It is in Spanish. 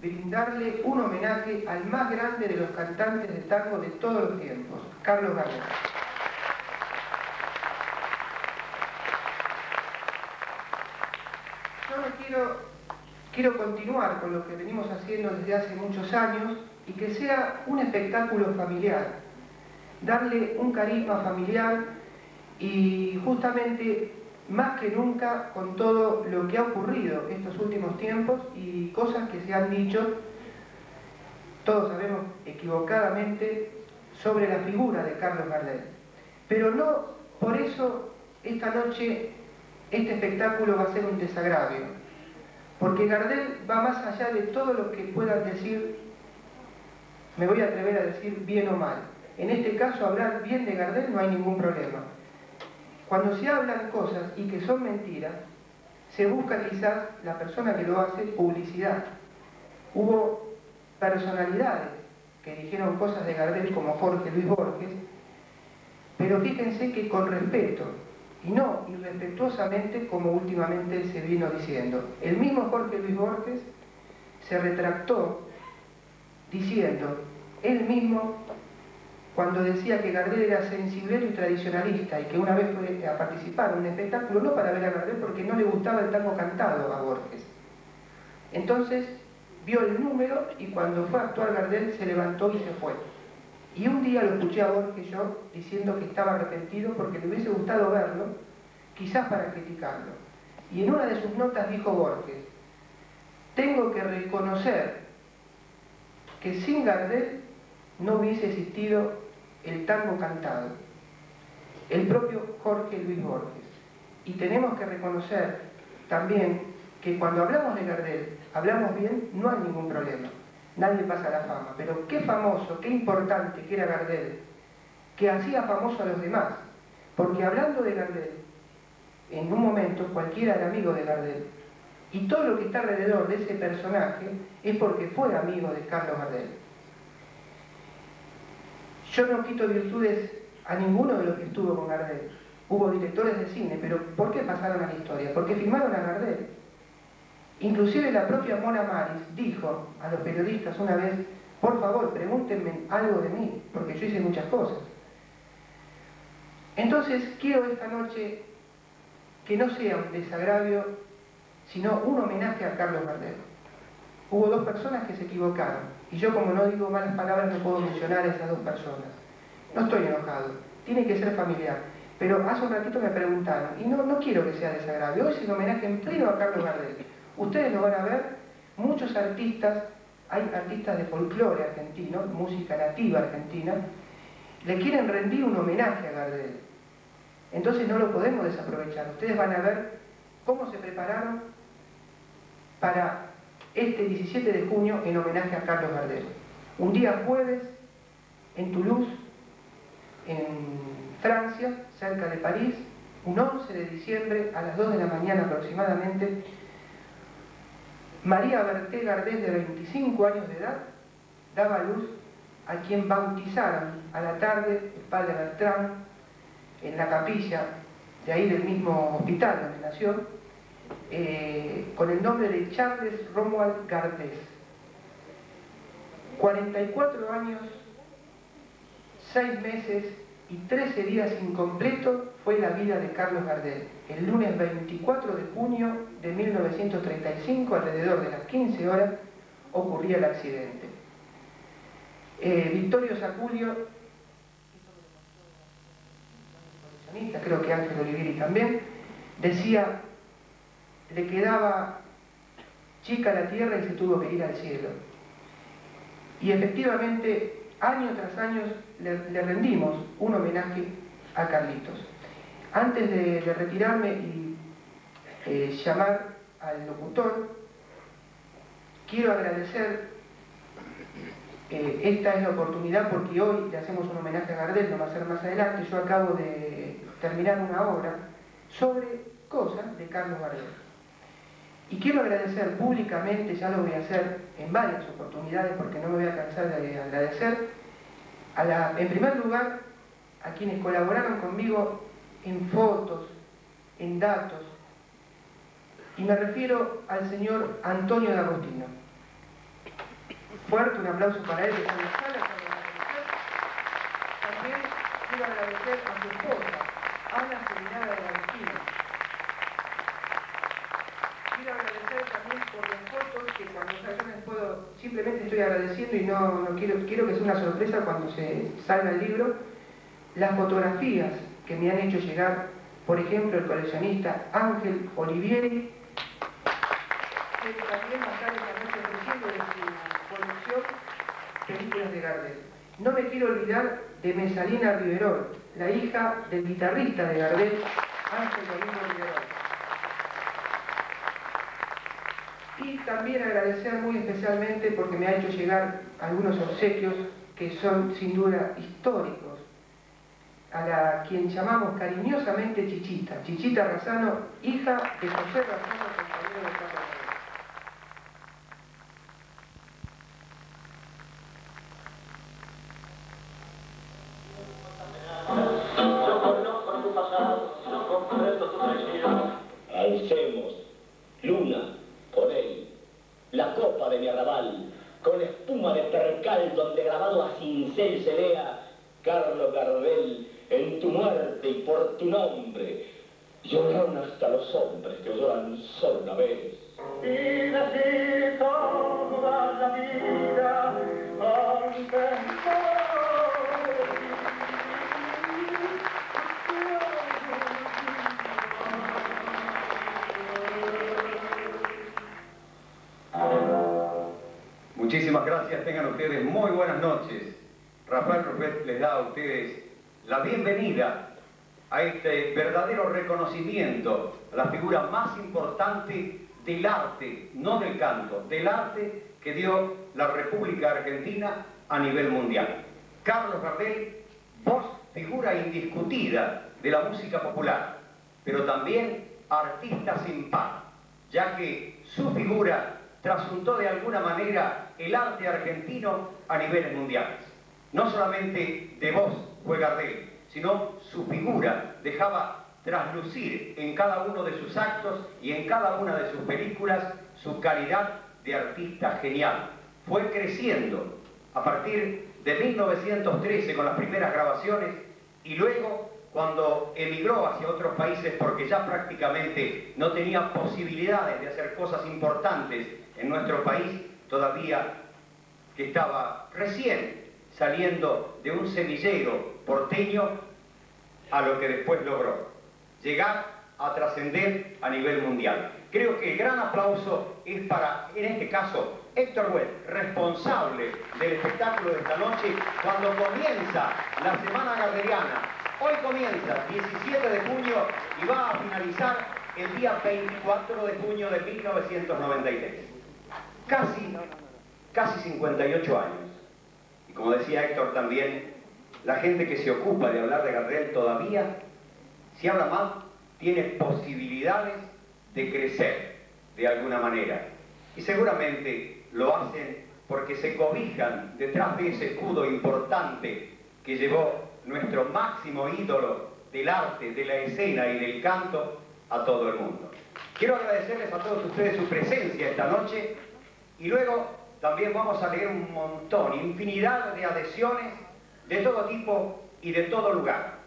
brindarle un homenaje al más grande de los cantantes de tango de todos los tiempos, Carlos Gardel. Yo no quiero continuar con lo que venimos haciendo desde hace muchos años y que sea un espectáculo familiar, darle un carisma familiar y justamente más que nunca con todo lo que ha ocurrido estos últimos tiempos y cosas que se han dicho, todos sabemos equivocadamente, sobre la figura de Carlos Gardel. Pero no por eso esta noche este espectáculo va a ser un desagravio, porque Gardel va más allá de todo lo que puedan decir, me voy a atrever a decir bien o mal. En este caso, hablar bien de Gardel no hay ningún problema. Cuando se hablan cosas y que son mentiras, se busca quizás la persona que lo hace publicidad. Hubo personalidades que dijeron cosas de Gardel como Jorge Luis Borges, pero fíjense que con respeto y no irrespetuosamente como últimamente se vino diciendo. El mismo Jorge Luis Borges se retractó diciendo, él mismo, cuando decía que Gardel era sensiblero y tradicionalista y que una vez fue a participar en un espectáculo, no para ver a Gardel porque no le gustaba el tango cantado a Borges. Entonces vio el número y cuando fue a actuar Gardel se levantó y se fue. Y un día lo escuché a Borges yo diciendo que estaba arrepentido porque le hubiese gustado verlo, quizás para criticarlo. Y en una de sus notas dijo Borges, tengo que reconocer que sin Gardel no hubiese existido el tango cantado, el propio Jorge Luis Borges. Y tenemos que reconocer también que cuando hablamos de Gardel, hablamos bien, no hay ningún problema. Nadie pasa la fama, pero qué famoso, qué importante que era Gardel, que hacía famoso a los demás, porque hablando de Gardel, en un momento cualquiera era amigo de Gardel, y todo lo que está alrededor de ese personaje es porque fue amigo de Carlos Gardel. Yo no quito virtudes a ninguno de los que estuvo con Gardel. Hubo directores de cine, pero ¿por qué pasaron a la historia? Porque filmaron a Gardel. Inclusive la propia Mona Maris dijo a los periodistas una vez, por favor, pregúntenme algo de mí, porque yo hice muchas cosas. Entonces, quiero esta noche que no sea un desagravio, sino un homenaje a Carlos Gardel. Hubo dos personas que se equivocaron, y yo como no digo malas palabras no puedo mencionar a esas dos personas. No estoy enojado, tiene que ser familiar. Pero hace un ratito me preguntaron, y no quiero que sea desagravio, hoy es el homenaje en pleno a Carlos Gardel. Ustedes lo van a ver, muchos artistas, hay artistas de folclore argentino, música nativa argentina, le quieren rendir un homenaje a Gardel. Entonces no lo podemos desaprovechar. Ustedes van a ver cómo se prepararon para este 17 de junio en homenaje a Carlos Gardel. Un día jueves, en Toulouse, en Francia, cerca de París, un 11 de diciembre, a las 2 de la mañana aproximadamente, María Berté Gardel, de 25 años de edad, daba a luz a quien bautizaron a la tarde el padre Bertrand en la capilla de ahí del mismo hospital donde nació, con el nombre de Charles Romuald Gardés. 44 años, 6 meses y 13 días incompletos fue la vida de Carlos Gardel. El lunes 24 de junio de 1935, alrededor de las 15 horas, ocurría el accidente. Vittorio Saculio, creo que Ángel Olivieri también, decía, le quedaba chica la tierra y se tuvo que ir al cielo. Y efectivamente, año tras año le rendimos un homenaje a Carlitos. Antes de retirarme y llamar al locutor, quiero agradecer, esta es la oportunidad porque hoy le hacemos un homenaje a Gardel, no va a ser más adelante, yo acabo de terminar una obra sobre cosas de Carlos Gardel. Y quiero agradecer públicamente, ya lo voy a hacer en varias oportunidades porque no me voy a cansar de agradecer, en primer lugar, a quienes colaboraron conmigo en fotos, en datos, y me refiero al señor Antonio D'Agostino. fuerte, un aplauso para él que está en la sala. También quiero agradecer a su esposa, Ana Seminara de la Esquina. Quiero agradecer también por las fotos que cuando yo me puedo, simplemente estoy agradeciendo y no quiero que sea una sorpresa cuando se salga el libro, las fotografías que me han hecho llegar, por ejemplo, el coleccionista Ángel Olivieri, que también más tarde también ofreciendo de su colección películas de Gardel. No me quiero olvidar de Mesalina Riverol, la hija del guitarrista de Gardel, Ángel Domingo Riverol. Y también agradecer muy especialmente porque me ha hecho llegar algunos obsequios que son sin duda históricos, a quien llamamos cariñosamente Chichita, Chichita Razzano, hija de José Razzano, compañero de Carlos Gardel. Alcemos, luna, con él, la copa de mi arrabal, con espuma de percal donde grabado a cincel se lea, Carlos Gardel, en tu muerte y por tu nombre, lloraron hasta los hombres que lloran solo una vez. Y decir toda la vida, Muchísimas gracias, tengan ustedes muy buenas noches. Rafael Rufet les da a ustedes la bienvenida a este verdadero reconocimiento a la figura más importante del arte, no del canto, del arte que dio la República Argentina a nivel mundial. Carlos Gardel, voz, figura indiscutida de la música popular, pero también artista sin par, ya que su figura trasuntó de alguna manera el arte argentino a niveles mundiales. No solamente de voz fue Gardel, sino su figura dejaba traslucir en cada uno de sus actos y en cada una de sus películas su calidad de artista genial. Fue creciendo a partir de 1913 con las primeras grabaciones y luego cuando emigró hacia otros países porque ya prácticamente no tenía posibilidades de hacer cosas importantes en nuestro país, todavía que estaba recién saliendo de un semillero porteño a lo que después logró, llegar a trascender a nivel mundial. Creo que el gran aplauso es para, en este caso, Héctor Güell, responsable del espectáculo de esta noche, cuando comienza la Semana Gardeliana. Hoy comienza, 17 de junio, y va a finalizar el día 24 de junio de 1993. Casi 58 años. Y como decía Héctor también, la gente que se ocupa de hablar de Gardel todavía, si habla mal, tiene posibilidades de crecer de alguna manera. Y seguramente lo hacen porque se cobijan detrás de ese escudo importante que llevó nuestro máximo ídolo del arte, de la escena y del canto a todo el mundo. Quiero agradecerles a todos ustedes su presencia esta noche y luego también vamos a leer un montón, infinidad de adhesiones de todo tipo y de todo lugar.